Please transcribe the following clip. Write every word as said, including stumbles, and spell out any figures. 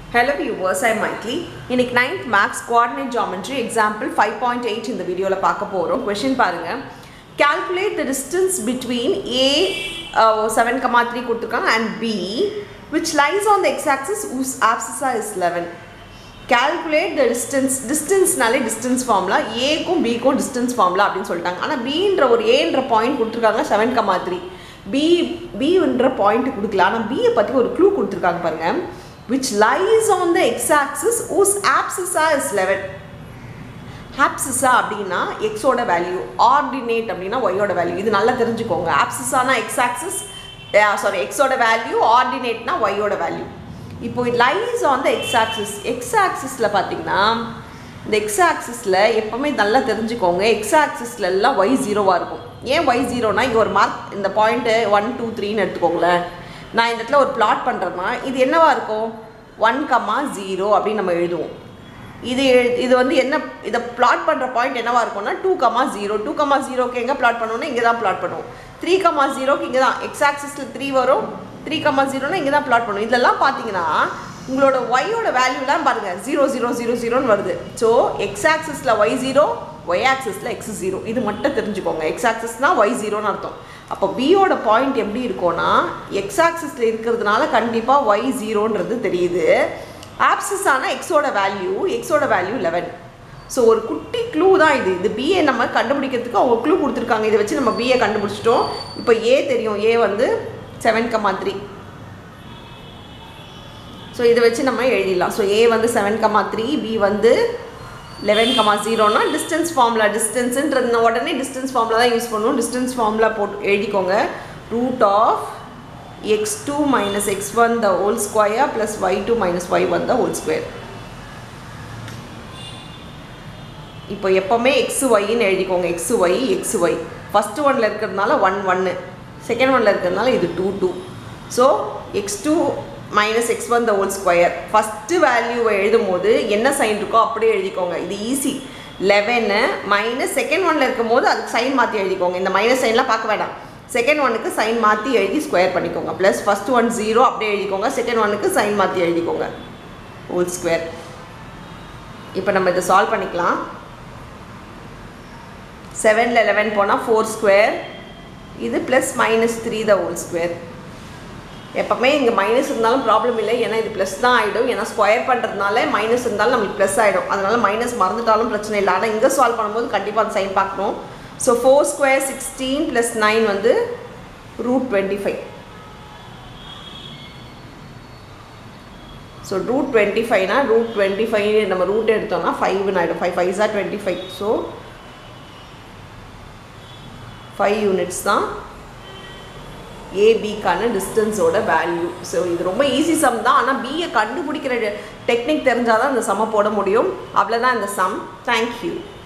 Hello viewers, I am Maitli. In ninth Max Coordinate Geometry example five point eight in the video la paaka porom. Question parunga. Calculate the distance between A uh, seven comma three kuduthirukanga and B which lies on the x-axis whose abscissa is eleven. Calculate the distance. Distance nale distance formula A kum B kum distance formula appdin soltaanga. Ana B endra or A endra point kuduthirukanga seven comma three. B B endra point kudukala. Ana B pathi or clue kuduthirukanga parunga. Which lies on the x-axis whose abscissa is eleven. Abscissa அப்படினா x ஓட value, ordinate அப்படினா y ஓட value. இது நல்லா தெரிஞ்சுக்கோங்க. abscissa na x-axis, yeah, sorry, x ஓட value, ordinate na y ஓட value. இப்போ it lies on the x-axis. x-axisல பாத்தீங்கன்னா இந்த x-axisல எப்பவுமே நல்லா தெரிஞ்சுக்கோங்க. x-axisல எல்லாம் y ஜீரோவா இருக்கும். ஏன் y ஜீரோனா இங்க ஒரு மார்க் இந்த பாயிண்ட் one two three ன்னு எடுத்துக்கோங்களேன். நான் இந்த இடத்துல ஒரு plot பண்றேன்னா இது என்னவா இருக்கும் one zero அப்படி நம்ம எழுதுவோம். இது இது வந்து என்ன இத plot பண்ற பாயிண்ட் என்னவா இருக்கும்னா two zero two zero க்கு எங்க plot பண்ணுவோம்னா இங்க தான் plot பண்ணுவோம். three zero க்கு இங்க தான் x axisல three வரும். three zero னா இங்க தான் plot பண்ணுவோம். இதெல்லாம் பாத்தீங்கன்னா உங்களோட y ஓட வேல்யூலாம் பாருங்க zero zero zero zero ன்னு வருது. சோ x axisல y zero, y axisல x zero. இது மட்டும் தெரிஞ்சுக்கோங்க. x axisனா y zero ன்னு அர்த்தம். அப்ப B ஓட பாயிண்ட் எப்படி இருக்கும்னா x axisல இருக்குறதுனால கண்டிப்பா y zero ன்றது தெரியுது. abscissa ஆன x ஓட வேல்யூ, x ஓட வேல்யூ eleven. சோ ஒரு குட்டி க்ளூ தான் இது. இது B ஐ நம்ம கண்டுபிடிக்கிறதுக்கு அவங்க க்ளூ கொடுத்திருக்காங்க. இத வச்சு நம்ம B ஐ கண்டுபிடிச்சிட்டோம். இப்போ A தெரியும். A வந்து seven comma three. சோ இத வச்சு நம்ம எழுதிடலாம். சோ A வந்து seven comma three, B வந்து eleven comma zero னா distance formula, distance ன்றது உடனே distance formula தான் யூஸ் பண்ணுவோம். distance formula போட்டு எழுதிக்கோங்க. root of x two minus x one the whole square plus y two minus y one the whole square. இப்போ எப்பவுமே xy ன்னு எழுதிக்கோங்க. xy xy first one ல இருக்குறதுனால one one, second one ல இருக்குறதுனால இது two two. so x two minus x one the whole square. first value எழுதும்போது என்ன சைன் இருக்கோ அப்படியே எழுதிக்கோங்க. இது easy. eleven minus second one ல இருக்கும்போது அதுக்கு சைன் மாத்தி எழுதிக்கோங்க. இந்த மைனஸ் சைன்லாம் பார்க்க வேண்டாம். second one க்கு சைன் மாத்தி எழுதி ஸ்கொயர் பண்ணிக்கோங்க. plus first one zero அப்படியே எழுதிக்கோங்க. second one க்கு சைன் மாத்தி எழுதிக்கோங்க. whole square. இப்போ நம்ம இத சால்வ் பண்ணிக்கலாம். seven ல eleven போனா four square. இது plus minus three the whole square. எப்பவுமே இங்க மைனஸ் இருந்தாலும் ப்ராப்ளம் இல்லை. ஏன்னா இது ப்ளஸ் தான் ஆயிடும். ஏன்னா ஸ்கொயர் பண்றதுனால மைனஸ் இருந்தாலும் நமக்கு ப்ளஸ் ஆயிடும். அதனால மைனஸ் மறந்துட்டாலும் பிரச்சனை இல்லை. ஆனா இங்க சால்வ் பண்ணும்போது கண்டிப்பா அந்த சைன் பார்க்கணும். So four square sixteen plus nine வந்து root twenty-five. So root twenty-five னா root twenty-five நம்ம ரூட் எடுத்தோம்னா five ன்னு ஆயிடும். five fives are twenty-five. So five units தான் A B கான டிஸ்டன்ஸ் ஓட வேல்யூ. சோ இது ரொம்ப ஈஸி சம் தான். ஆனா B ஐ கண்டுபிடிக்கிற டெக்னிக் தெரிஞ்சாதான் இந்த சம்ம போட முடியும். அவ்வளவுதான் இந்த சம். Thank you.